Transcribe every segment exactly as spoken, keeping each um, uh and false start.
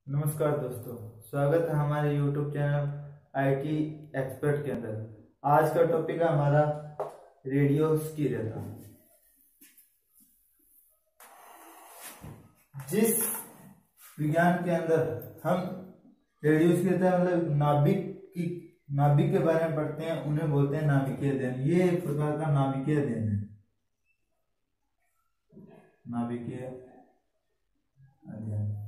नमस्कार दोस्तों, स्वागत है हमारे यूट्यूब चैनल आईटी एक्सपर्ट के अंदर। आज का टॉपिक है हमारा रेडियो स्थिरता। जिस विज्ञान के अंदर हम रेडियो स्थिरता मतलब नाभिक की नाभिक के बारे में पढ़ते हैं, उन्हें बोलते हैं नाभिकीय अध्ययन। ये एक प्रकार का नाभिकीय अध्ययन है। नाभिकीय अध्ययन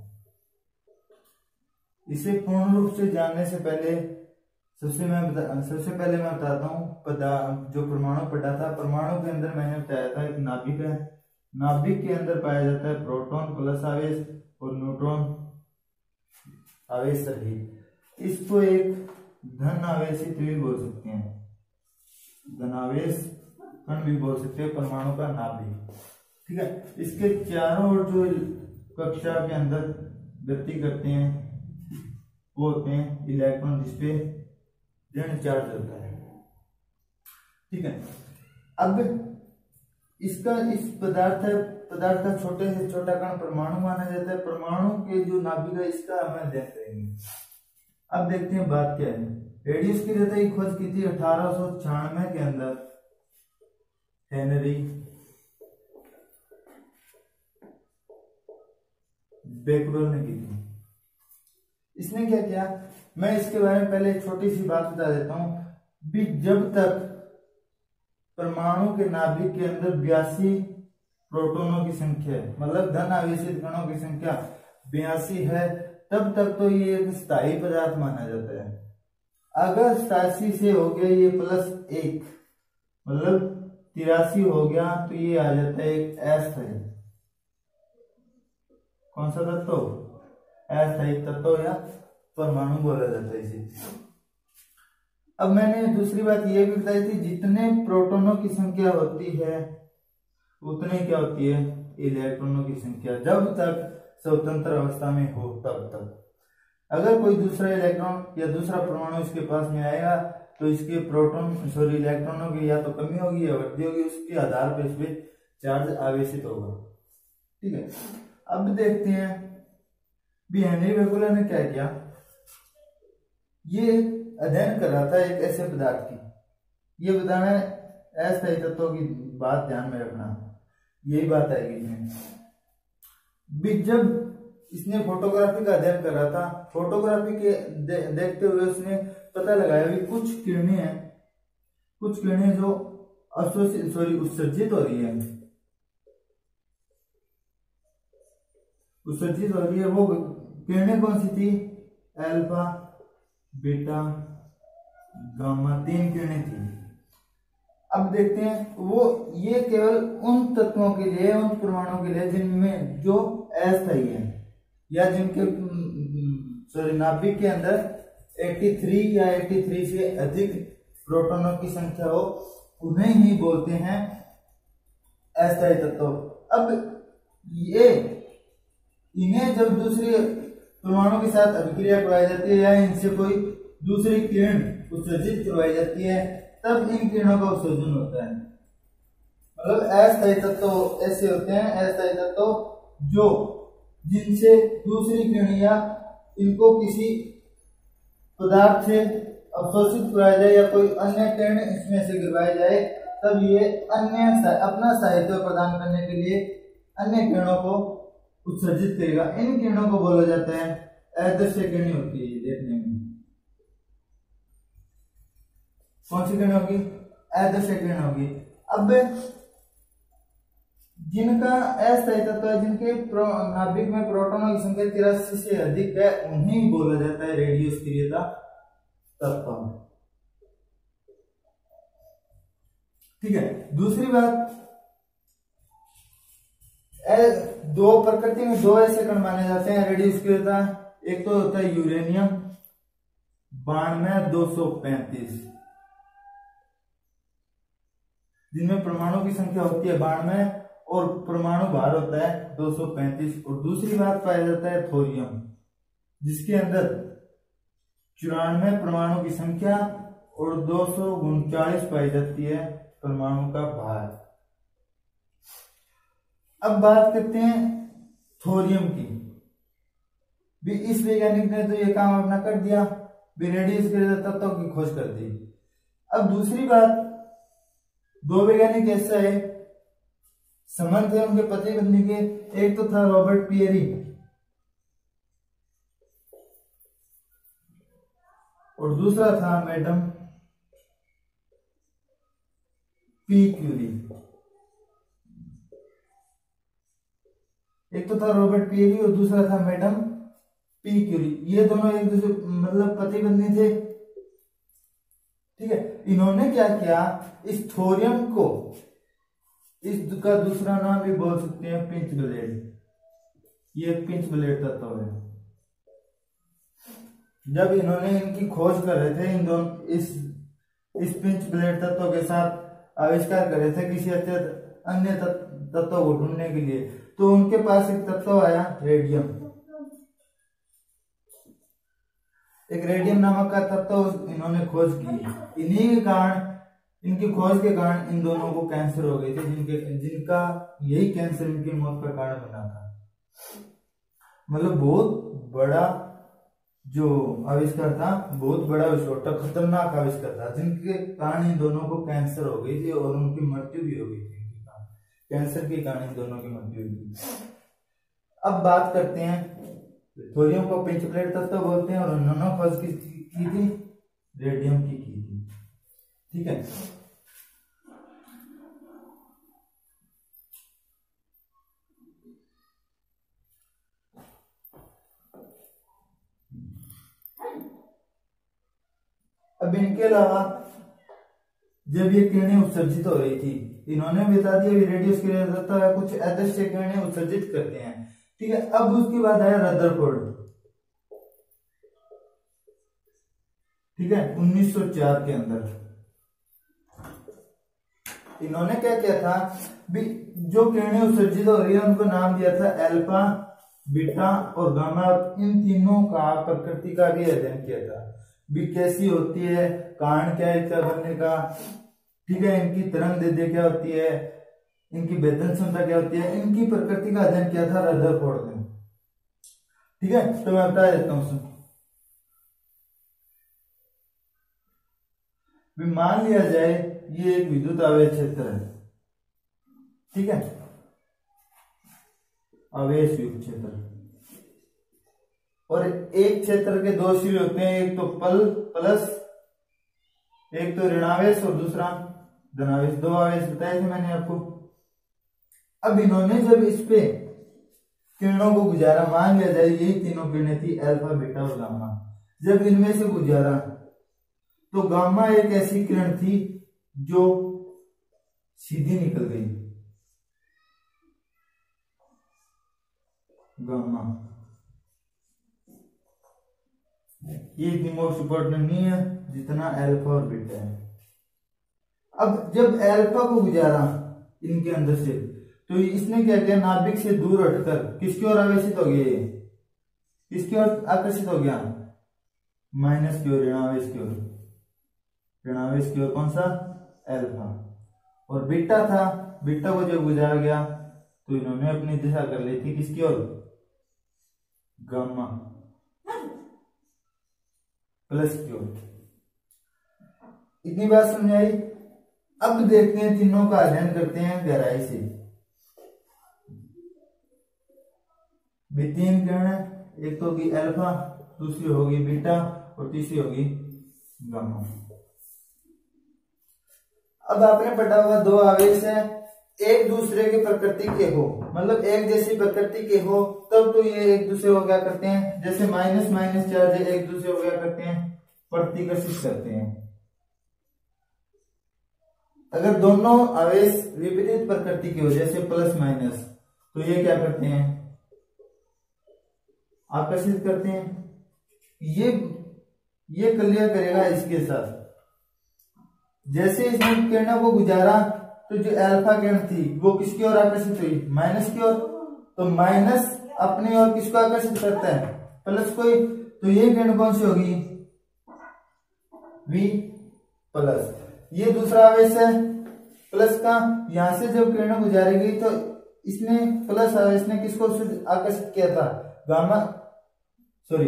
इसे पूर्ण रूप से जानने से पहले सबसे मैं बता, सबसे पहले मैं बताता हूँ जो परमाणु पढ़ा था। परमाणु के अंदर मैंने बताया था एक नाभिक है। नाभिक के अंदर पाया जाता है प्रोटॉन प्लस आवेश और न्यूट्रॉन आवेश रहित। इसको एक धन आवेशित भी बोल सकते हैं, धनावेश कण भी बोल सकते हैं परमाणु का नाभिक। ठीक है, इसके चारों ओर जो कक्षा के अंदर गति करते हैं वो होते हैं इलेक्ट्रॉन, जिसपे ऋण चार्ज होता है। ठीक है, अब इसका इस पदार्थ पदार्थ का छोटे से छोटा कण परमाणु माना जाता है। परमाणु के जो नाभिक है इसका हमें अध्ययन करेंगे। अब देखते हैं बात क्या है। रेडियो स्थिरता की खोज की थी अठारह सौ छियानवे के अंदर हेनरी बेकवेल ने की थी। इसने क्या किया, मैं इसके बारे में पहले एक छोटी सी बात बता देता हूं भी। जब तक परमाणु के नाभिक के अंदर बयासी प्रोटॉनों की संख्या है, मतलब धन आवेशित कणों की संख्या बयासी है, तब तक तो ये एक स्थायी पदार्थ माना जाता है। अगर सतासी से हो गया ये प्लस एक मतलब तिरासी हो गया तो ये आ जाता है एक अस्थायी। कौन सा तत्व? अस्थायी तत्व या परमाणु बोला जाता है इसे। अब मैंने दूसरी बात यह भी बताई थी, जितने प्रोटॉनों की संख्या होती है उतने क्या होती है इलेक्ट्रॉनों की संख्या, जब तक स्वतंत्र अवस्था में हो तब तक। अगर कोई दूसरा इलेक्ट्रॉन या दूसरा परमाणु इसके पास में आएगा तो इसके प्रोटॉन सॉरी इलेक्ट्रॉनों की या तो कमी होगी या वृद्धि होगी, उसके आधार पर इस पे चार्ज आवेशित होगा। ठीक है, अब देखते हैं भी हेनरी बेकवेल ने क्या किया। ये अध्ययन कर रहा था एक ऐसे पदार्थ की। ये बताना अस्थायी तत्वों की बात ध्यान में रखना, यही बात आएगी इसमें भी। जब इसने फोटोग्राफी का अध्ययन कर रहा था, फोटोग्राफी के दे, देखते हुए उसने पता लगाया भी कुछ किरणें हैं, कुछ किरणें जो अवशोषित सॉरी उत्सर्जित हो रही है उत्सर्जित हो रही है वो किरणें कौन सी थी? अल्फा, बीटा, गामा, तीन किरणें थी। अब देखते हैं वो ये केवल उन तत्वों के लिए, उन परमाणुओं के लिए जिनमें जो अस्थायी है या जिनके सॉरी नाभिक के अंदर तिरासी या तिरासी से अधिक प्रोटॉनों की संख्या हो, उन्हें ही बोलते हैं अस्थायी तत्व। अब ये इन्हें जब दूसरी परमाणु के साथ अभिक्रिया करवाई जाती है या इनसे कोई दूसरी किरण उत्सर्जित करवाई जाती है, तब इन किरणों का उत्सर्जन होता है। मतलब अस्थायी तत्व ऐसे होते हैं, अस्थायी तत्व जो जिनसे दूसरी किरण या इनको किसी पदार्थ से अवशोषित करवाया जाए या कोई अन्य किरण इसमें से गिरवाई जाए, तब ये अन्य अपना स्थायित्व प्रदान करने के लिए अन्य किरणों को उत्सर्जित करेगा। इन किरणों को बोला जाता है अदृश्य किरणें होती है। देखने में कौन सी किरण होगी? अदृश्य किरण होगी। अब जिनका अस्थायी तत्व है, जिनके नाभिक में प्रोटॉनों की संख्या तिरासी से अधिक है, उन्हें बोला जाता है रेडियो स्थिरता तत्व। ठीक है, दूसरी बात, दो प्रकृति में दो ऐसे कण माने जाते हैं रेडियो स्थिरता। एक तो होता है यूरेनियम बानवे दो सौ पैंतीस, जिनमें परमाणु की संख्या होती है बानवे और परमाणु भार होता है दो सौ पैंतीस। और दूसरी बात पाया जाता है थोरियम, जिसके अंदर चौरानवे परमाणु की संख्या और दो सौ उनचालीस पाई जाती है परमाणु का भार। अब बात करते हैं थोरियम की। भी इस वैज्ञानिक ने तो ये काम अपना कर दिया, भी रेडियस के तत्वों की खोज कर दी। अब दूसरी बात, दो वैज्ञानिक ऐसा है संबंध थे उनके पति पत्नी के, एक तो था रॉबर्ट पियरी और दूसरा था मैडम पी क्यूरी। एक तो था रॉबर्ट पियरी और दूसरा था मैडम पी क्यूरी। ये दोनों एक दूसरे मतलब पति पत्नी थे, ठीक है। इन्होंने क्या किया, इस थोरियम को, इसका दूसरा नाम भी बोल सकते हैं पिंच ब्लेड, ये पिंच ब्लेड तत्व है। जब इन्होंने इनकी खोज कर रहे थे, इन दोनों इस इस पिंच ब्लेड तत्व के साथ आविष्कार कर रहे थे किसी अन्य तत्व को ढूंढने के लिए, तो उनके पास एक तत्व आया रेडियम, एक रेडियम नामक का तत्व इन्होंने खोज की। इन्हीं के कारण, इनकी खोज के कारण इन दोनों को कैंसर हो गए थे, जिनके जिनका यही कैंसर इनकी मौत का कारण बना था। मतलब बहुत बड़ा जो आविष्कार था, बहुत बड़ा विस्फोट, खतरनाक आविष्कार था, जिनके कारण इन दोनों को कैंसर हो गई थी और उनकी मृत्यु भी हो गई थी। कैंसर के कारण इन दोनों की मृत्यु हुई थी। अब बात करते हैं, थोरियम को पिंच ब्लेड तत्व बोलते हैं और उन्होंने खोज की थी रेडियम की की थी, ठीक है। अब इनके अलावा जब ये किरणें उत्सर्जित हो रही थी, इन्होंने बता दिया रेडियस किरण कुछ अदृश्य किरणें उत्सर्जित करते हैं, ठीक है। अब उसके बाद आया रदरफोर्ड, ठीक है, उन्नीस सौ चार के अंदर। इन्होंने क्या किया था, भी जो किरणें उत्सर्जित हो रही है उनको नाम दिया था अल्फा, बीटा और गामा। इन तीनों का प्रकृति का भी अध्ययन किया था, भी कैसी होती है, कारण क्या है इसका बनने का, ठीक है, इनकी तरंग दैर्ध्य क्या होती है, इनकी भेदन क्षमता क्या होती है, इनकी प्रकृति का अध्ययन किया था रदरफोर्ड ने, ठीक है। तो मैं बता देता हूं, मान लिया जाए ये एक विद्युत आवेश क्षेत्र है, ठीक है, आवेश युक्त क्षेत्र, और एक क्षेत्र के दो सिरे होते हैं, एक तो पल प्लस, एक तो ऋणावेश और दूसरा धनावेश, दो आवेश बताए थे मैंने आपको। अब इन्होंने जब इस पे किरणों को गुजारा, मान लिया जाए यही तीनों किरणें थी अल्फा, बीटा और गामा, जब इनमें से गुजारा तो गामा एक ऐसी किरण थी जो सीधी निकल गई, गामा ये इतनी मोस्ट इंपॉर्टेंट नहीं है जितना अल्फा और बीटा है। अब जब अल्फा को गुजारा इनके अंदर से, तो इसने क्या किया, नाभिक से दूर हटकर किसकी ओर आवेशित हो गया, ये किसकी ओर आकर्षित हो गया, माइनस की ओर, ऋणावेश की ओर, ऋणावेश की ओर, कौन सा, अल्फा। और बीटा था, बीटा को जब गुजारा गया तो इन्होंने अपनी दिशा कर ली थी किसकी ओर, गामा प्लस की ओर। इतनी बात समझ आई। अब देखते हैं, तीनों का अध्ययन करते हैं गहराई से। भी तीन किरण है, एक तो होगी अल्फा, दूसरी होगी बीटा और तीसरी होगी गामा। अब आपने पढ़ा हुआ दो आवेश है, एक दूसरे के प्रकृति के हो, मतलब एक जैसी प्रकृति के हो, तब तो ये एक दूसरे को क्या करते हैं, जैसे माइनस माइनस चार्ज एक दूसरे को क्या करते हैं, प्रतिकर्षित करते हैं। अगर दोनों आवेश विपरीत प्रकृति के हो, जैसे प्लस माइनस, तो ये क्या करते हैं, आकर्षित करते हैं। ये ये क्लियर करेगा इसके साथ। जैसे इसने किरणों को गुजारा तो जो अल्फा किरण थी वो किसकी ओर आकर्षित हुई, माइनस की ओर। तो माइनस अपनी ओर किसको आकर्षित करता है, प्लस को। तो ये किरण कौन सी होगी, V प्लस। ये दूसरा आवेश है प्लस का, यहां से जब किरण गुजारी गई तो इसने प्लस आवेश ने किसको आकर्षित किया था, गामा सॉरी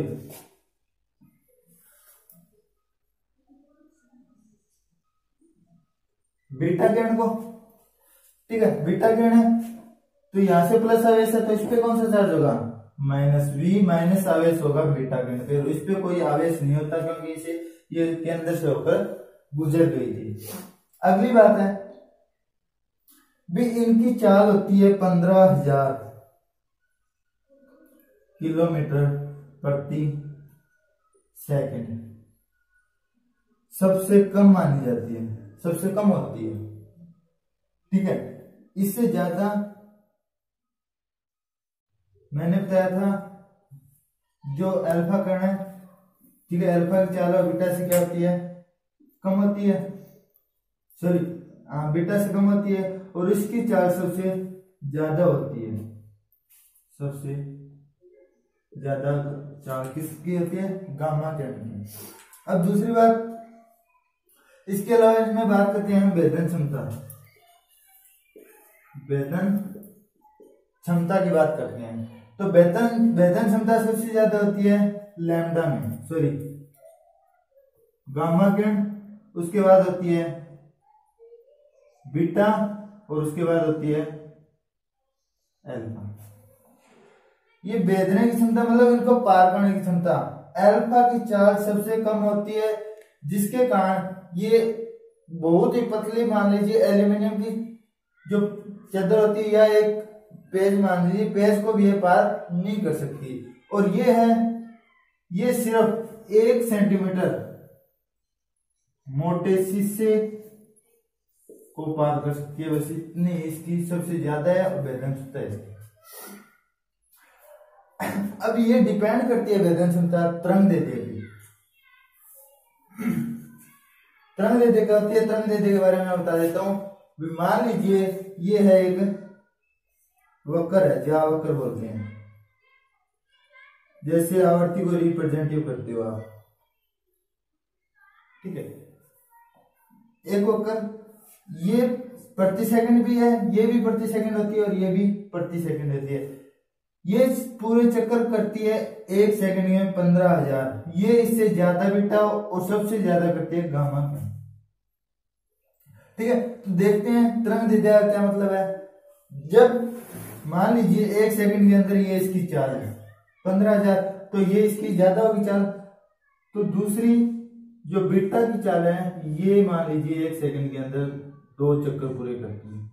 बीटा किरण को, ठीक है, बीटा किरण है तो यहां से प्लस आवेश है तो इस पे कौन सा चार्ज होगा, माइनस वी माइनस आवेश होगा बीटा किरण पे, इस पे कोई आवेश नहीं होता क्योंकि इसे ये केंद्र से होकर गुजर गई थी। अगली बात है भी इनकी चाल होती है पंद्रह हजार किलोमीटर प्रति सेकंड, सबसे कम मानी जाती है, सबसे कम होती है, ठीक है। इससे ज्यादा मैंने बताया था जो अल्फा कण है, ठीक है, अल्फा की चाल बीटा से क्या होती है, कम होती है, सॉरी बीटा से कम होती है, और इसकी चाल सबसे ज्यादा होती है, सबसे ज्यादा चाल किसकी होती है, गामा किरण की। अब दूसरी बात, इसके अलावा इसमें बात करते हैं हम भेदन क्षमता, भेदन क्षमता की बात करते हैं तो भेदन भेदन क्षमता सबसे ज्यादा होती है लैम्डा में, सॉरी गामा किरण, उसके बाद होती है बीटा और उसके बाद होती है अल्फा। ये भेदने की क्षमता मतलब इनको पार करने की क्षमता, अल्फा की चाल सबसे कम होती है जिसके कारण ये बहुत ही पतली, मान लीजिए एल्यूमिनियम की जो चादर होती है या एक पेज मान लीजिए, पेज को भी ये पार नहीं कर सकती, और ये है ये सिर्फ एक सेंटीमीटर मोटे शीशे को पार कर सकती है, बस इतनी इसकी सबसे ज्यादा है और भेदन क्षमता है। अब ये डिपेंड करती है भेदन क्षमता तरंग देते की, तरंग देते क्या होती है, तरंग देते के बारे में बता देता हूँ। मान लीजिए ये है एक वक्र है, जो वक्र बोलते हैं, जैसे आवर्ती को रिप्रेजेंटिव करते हो आप, ठीक है, एक वक्र ये प्रति सेकंड भी है, ये भी प्रति सेकंड होती है और ये भी प्रति सेकंड होती है, ये पूरे चक्कर करती है एक सेकंड में पंद्रह हजार, ये इससे ज्यादा बीटा और सबसे ज्यादा करती है गामा, ठीक है। तो देखते हैं तरंग दैर्ध्य का क्या मतलब है। जब मान लीजिए एक सेकंड के अंदर ये इसकी चाल है पंद्रह हजार, तो ये इसकी ज्यादा होगी चाल, तो दूसरी जो बीटा की चाल है ये मान लीजिए एक सेकंड के अंदर दो चक्कर पूरे करती है,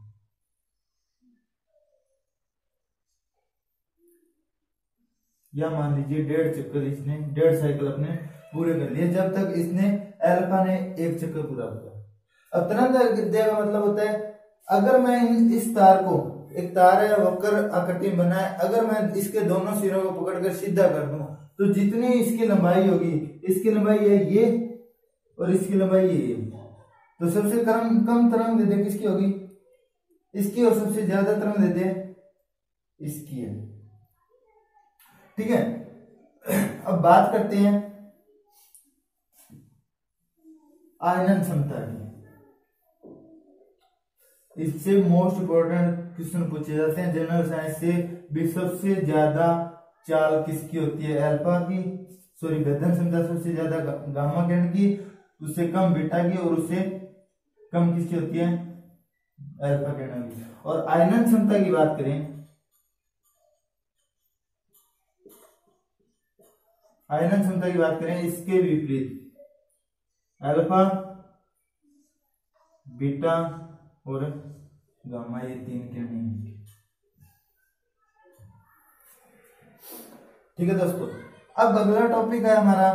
या मान लीजिए डेढ़ चक्कर, इसने डेढ़ साइकिल अपने पूरे कर लिए जब तक इसने अल्फा ने एक चक्कर पूरा किया। अब तरंग दैर्ध्य का मतलब होता है, अगर मैं इस तार को, एक तार है वक्र आकृति बना है, अगर मैं इसके दोनों सिरों को पकड़कर सीधा कर दूं तो जितनी इसकी लंबाई होगी, इसकी लंबाई है ये और इसकी लंबाई ये, तो सबसे कम कम तरंग दैर्ध्य किसकी होगी, इसकी, और सबसे ज्यादा तरंग दैर्ध्य इसकी है, ठीक है। अब बात करते हैं आयनन क्षमता की, इससे मोस्ट इंपोर्टेंट क्वेश्चन पूछे जाते हैं जनरल साइंस से भी। सबसे ज्यादा चाल किसकी होती है, अल्फा की, सॉरी भेदन क्षमता सबसे ज्यादा गामा किरण की, उससे कम बीटा की, और उससे कम किसकी होती है, अल्फा किरण की। और आयनन क्षमता की बात करें, आयनन क्षमता की बात करें इसके विपरीत अल्फा, बीटा और गामा, ये तीन किरणें, ठीक है दोस्तों। अब अगला टॉपिक है हमारा,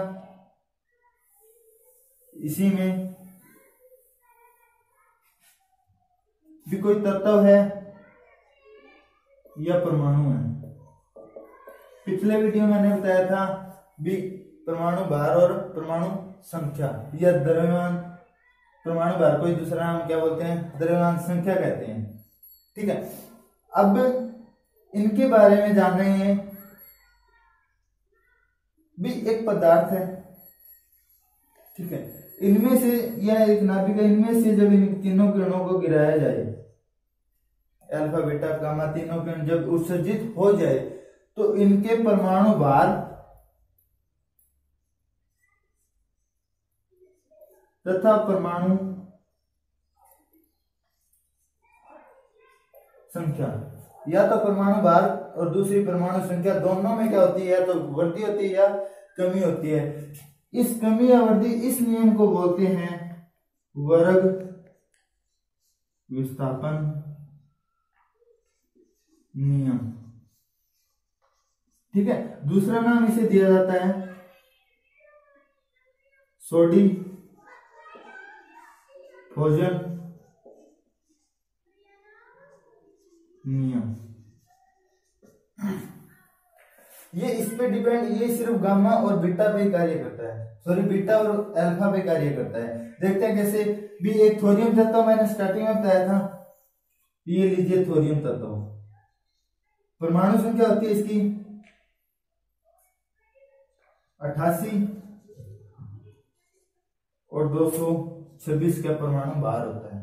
इसी में भी कोई तत्व है या परमाणु है। पिछले वीडियो में मैंने बताया था भी परमाणु भार और परमाणु संख्या या द्रव्यमान, परमाणु भार को दूसरा नाम क्या बोलते हैं, द्रव्यमान संख्या कहते हैं, ठीक है। अब इनके बारे में जान रहे हैं भी एक पदार्थ है, ठीक है, इनमें से यह एक नाभिक है, इनमें से जब इन तीनों किरणों को गिराया जाए, अल्फा बीटा गामा तीनों किरण जब उत्सर्जित हो जाए तो इनके परमाणु भार तथा परमाणु संख्या, या तो परमाणु भार और दूसरी परमाणु संख्या, दोनों में क्या होती है, या तो वृद्धि होती है या कमी होती है। इस कमी या वृद्धि, इस नियम को बोलते हैं वर्ग विस्थापन नियम। ठीक है, दूसरा नाम इसे दिया जाता है सोडी फोजन नियम। ये इस पे डिपेंड, ये सिर्फ गामा और बीटा पे कार्य करता है, सॉरी बीटा और अल्फा पे कार्य करता है। देखते हैं कैसे। भी एक थोरियम तत्व मैंने स्टार्टिंग में बताया था, ये लीजिए थोरियम तत्व, परमाणु संख्या होती है इसकी अट्ठासी और दो सौ छब्बीस का परमाणु भार होता है।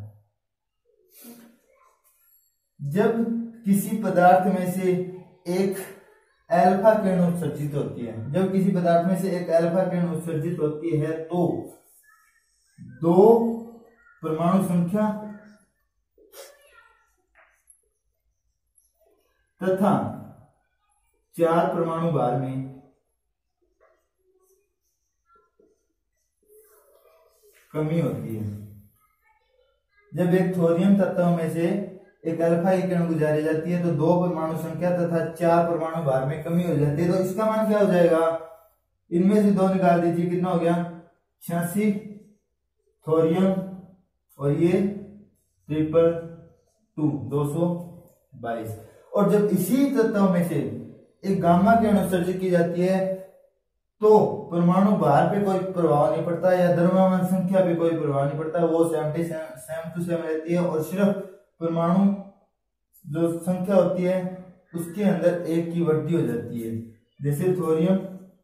जब किसी पदार्थ में से एक अल्फा किरण उत्सर्जित होती है, जब किसी पदार्थ में से एक अल्फा किरण उत्सर्जित होती है तो दो परमाणु संख्या तथा चार परमाणु भार में कमी होती है। जब एक थोरियम तत्व में से एक अल्फा किरण गुजारी जाती है तो दो परमाणु संख्या तथा चार परमाणु भार में कमी हो जाती है। तो इसका मान क्या हो जाएगा, इनमें से दो निकाल दीजिए, कितना हो गया छियासी थोरियम और ये ट्रिपल टू दो सौ बाईस। और जब इसी तत्व में से एक गामा किरण उत्सर्जित की जाती है तो परमाणु भार पे कोई प्रभाव नहीं पड़ता या द्रव्यमान संख्या पे कोई प्रभाव नहीं पड़ता, वो सेवेंटी सेम टू सेम रहती है और सिर्फ परमाणु जो संख्या होती है उसके अंदर एक की वृद्धि हो जाती है। जैसे थोरियम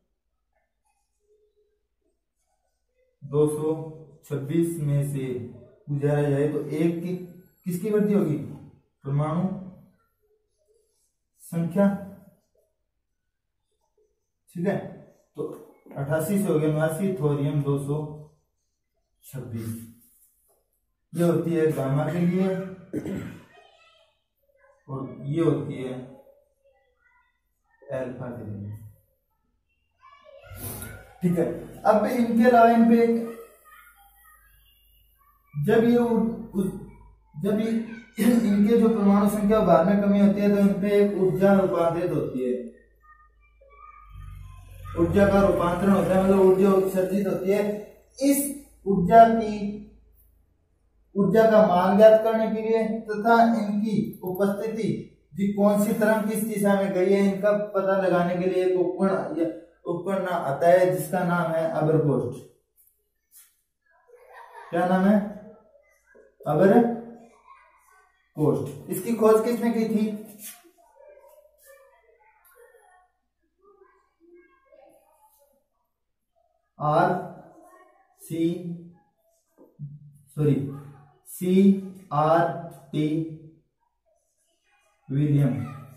दो सौ छब्बीस में से गुजारा जाए तो एक की किसकी वृद्धि होगी, परमाणु संख्या। ठीक है, तो अट्ठासी से हो गया नवासी, थोरियम दो सौ छब्बीस। ये होती है गामा के लिए और ये होती है अल्फा के लिए। ठीक है, अब इनके अलावा इन पे जब ये उ, उ, जब ये इनके जो परमाणु संख्या भार में कमी होती है तो इन पे एक ऊर्जा रूपांतरित होती है, ऊर्जा का रूपांतरण होता है, मतलब ऊर्जा उत्सर्जित होती है। इस ऊर्जा की ऊर्जा का मान ज्ञात करने के लिए तथा इनकी उपस्थिति जी कौन सी तरंग किस दिशा में गई है इनका पता लगाने के लिए एक उपकरण उपकरण आता है जिसका नाम है अबरकोस्ट। क्या नाम है, अबरकोस्ट। इसकी खोज किसने की थी, R C sorry C R T William.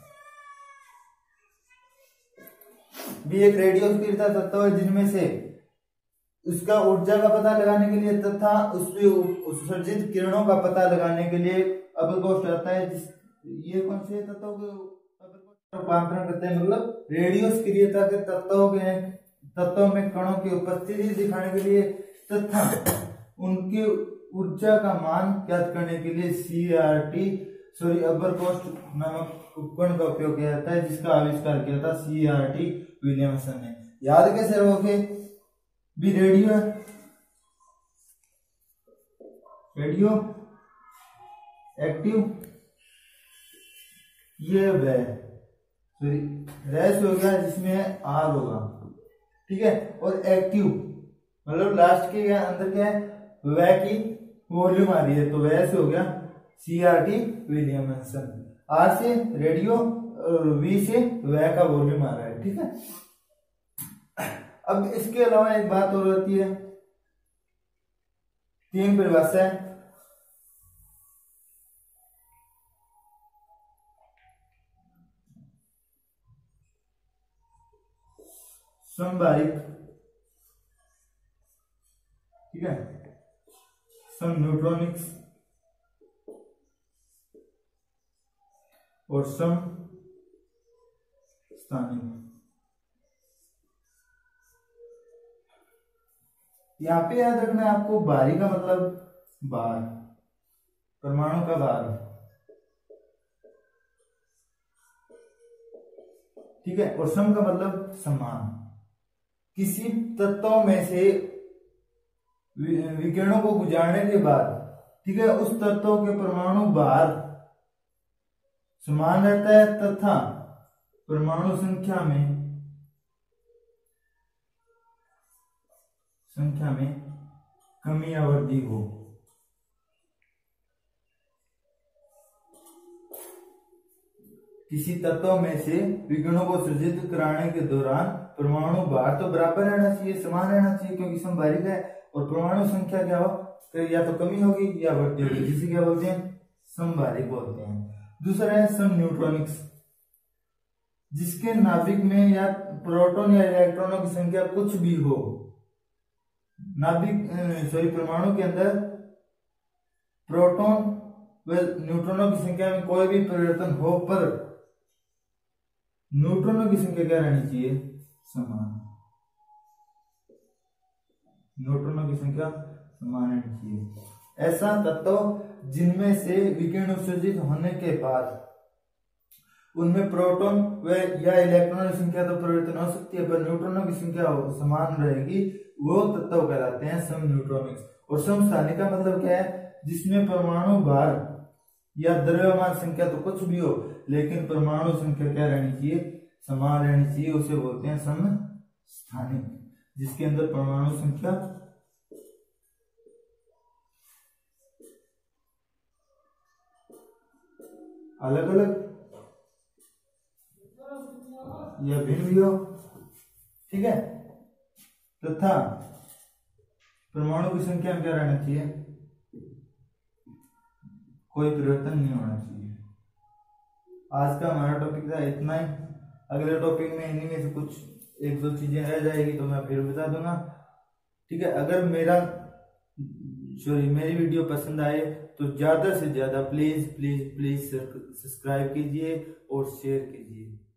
भी एक रेडियो स्थिरता तत्व है जिनमें से उसका ऊर्जा का पता लगाने के लिए तथा उससे उत्सर्जित किरणों का पता लगाने के लिए अबरकोस्ट आता है। जिस ये कौन से तत्वों के रूपांतरण करते हैं, मतलब रेडियो सक्रियता के तत्वों के तत्वों में कणों की उपस्थिति दिखाने के लिए तथा उनकी ऊर्जा का मान ज्ञात करने के लिए सी आर टी सॉरी अबरकोस्ट नामक उपकरण का उपयोग किया जाता है जिसका आविष्कार किया था सी आर टी विलियमसन ने। याद कैसे रखोगे, भी रेडियो रेडियो एक्टिव ये वह सॉरी रैस हो गया जिसमें आर होगा, ठीक है, और एक्टिव मतलब लास्ट के अंदर क्या है, वह की वॉल्यूम आ रही है तो वह से हो गया C R T Williamson. R से रेडियो और वी से वह का वॉल्यूम आ रहा है, ठीक है। अब इसके अलावा एक बात और होती है, तीन परिभाषा है। समबारिक, ठीक है, सम न्यूट्रॉनिक्स और सम स्थानिक। यहां पे याद रखना है आपको, बाहरी का मतलब बाहर, परमाणु का बाहर, ठीक है। और सम का मतलब समान। किसी तत्वों में से विकिरणों को गुजारने के बाद, ठीक है, उस तत्व के परमाणु बाहर समान रहता है तथा परमाणु संख्या में संख्या में कमी या वृद्धि हो। किसी तत्व में से विकिरणों को सृजित कराने के दौरान परमाणु बाहर तो बराबर रहना चाहिए, समान रहना चाहिए, क्योंकि समबारिक है, और परमाणु संख्या क्या हो, या तो कमी होगी या वृद्धि होगी, जिसे क्या बोलते हैं, समबारिक बोलते हैं। दूसरा है सम न्यूट्रॉनिक्स, जिसके नाभिक में या प्रोटॉन या इलेक्ट्रॉनों की संख्या कुछ भी हो। नाभिक सॉरी परमाणु के अंदर प्रोटॉन व न्यूट्रॉनों की संख्या में कोई भी परिवर्तन हो, पर न्यूट्रॉनों की संख्या क्या रहनी चाहिए, समान। न्यूट्रॉनों की संख्या समान रहनी चाहिए। ऐसा तत्व जिनमें से विकिरण उत्सर्जित होने के बाद उनमें प्रोटॉन व या इलेक्ट्रॉनों की संख्या तो परिवर्तन हो सकती है, पर न्यूट्रॉनों की संख्या समान रहेगी, वो तत्व कहलाते हैं सम न्यूट्रॉनिक्स। और सम स्थानिक का मतलब क्या है, जिसमें परमाणु भार या द्रव्यमान संख्या तो कुछ भी हो, लेकिन परमाणु संख्या क्या रहनी चाहिए, समान रहनी चाहिए, उसे बोलते हैं सम स्थानिक। जिसके अंदर परमाणु संख्या अलग अलग या भिन्न भी हो, ठीक है, तथा परमाणु की संख्या में क्या रहना चाहिए, कोई परिवर्तन नहीं होना चाहिए। आज का हमारा टॉपिक था इतना ही। अगले टॉपिक में इन्हीं में से कुछ एक दो चीजें रह जाएगी तो मैं फिर बता दूंगा, ठीक है। अगर मेरा सॉरी मेरी वीडियो पसंद आए तो ज्यादा से ज्यादा प्लीज प्लीज प्लीज सब्सक्राइब कीजिए और शेयर कीजिए।